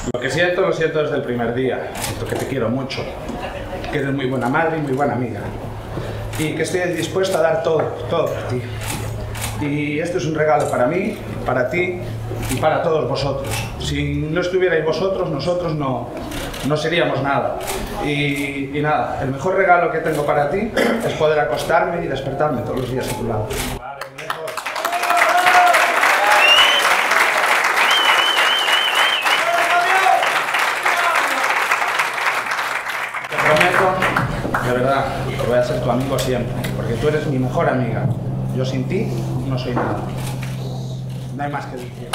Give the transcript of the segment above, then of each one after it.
Lo que siento desde el primer día. Siento que te quiero mucho, que eres muy buena madre y muy buena amiga. Y que estoy dispuesta a dar todo por ti. Y este es un regalo para mí, para ti y para todos vosotros. Si no estuvierais vosotros, nosotros no seríamos nada. Y nada, el mejor regalo que tengo para ti es poder acostarme y despertarme todos los días a tu lado. Te prometo, de verdad, que voy a ser tu amigo siempre, porque tú eres mi mejor amiga. Yo sin ti no soy nada. No hay más que decir.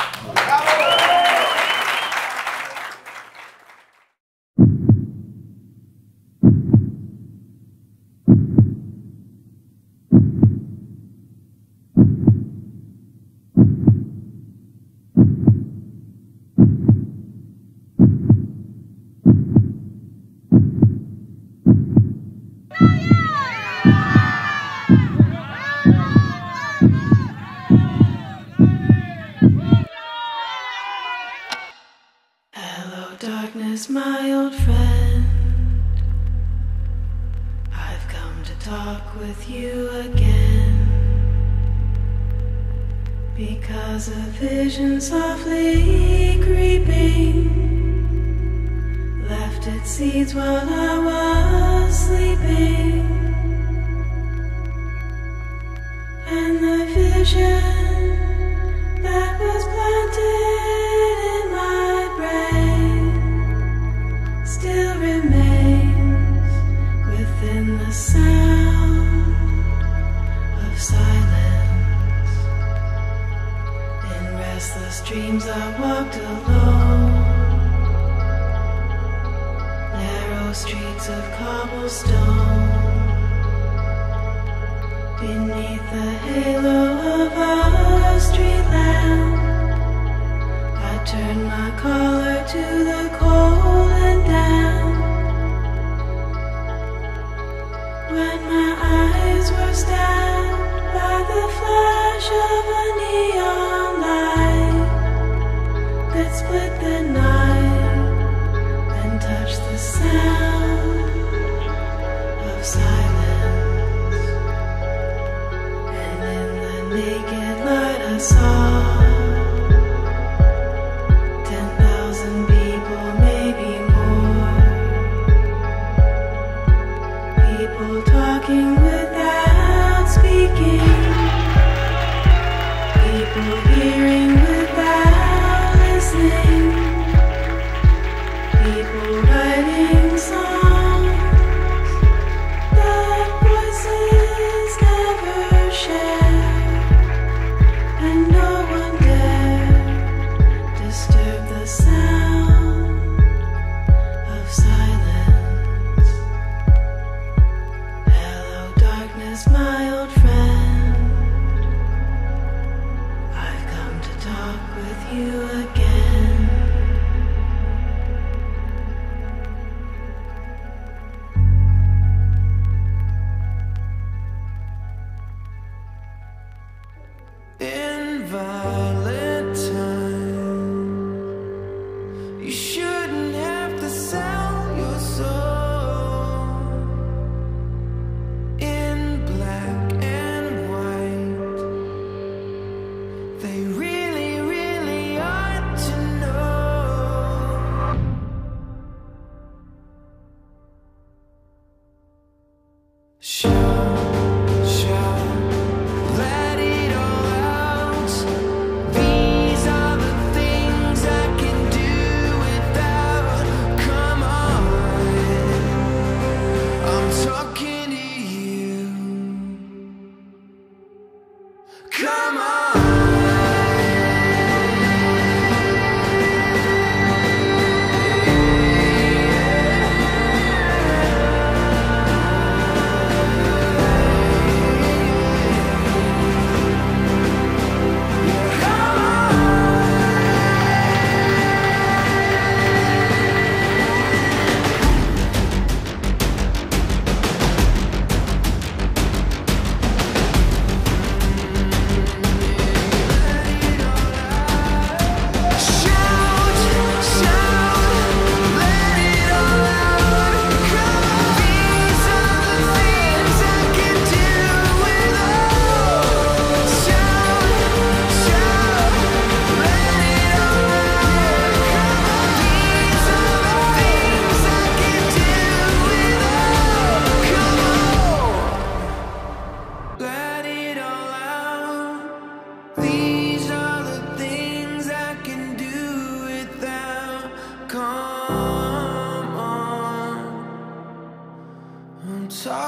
Darkness, my old friend, I've come to talk with you again, because a vision softly creeping left its seeds while I was sleeping, and the vision that was planted in my brain still remains within the sound of silence. In restless dreams I walked alone, narrow streets of cobblestone, beneath the halo of a street lamp. I turned my collar to the cold and damp. When my eyes were stabbed by the flash of a neon light that split the night and touched the sound of silence, and in the naked light I saw talking without speaking, people hearing without listening, people writing songs that voices never share, and no one dare disturb the sound of silence. My old friend, I've come to talk with you again. In violent time, you shouldn't have to sell your soul. These are the things I can do without.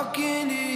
Walking in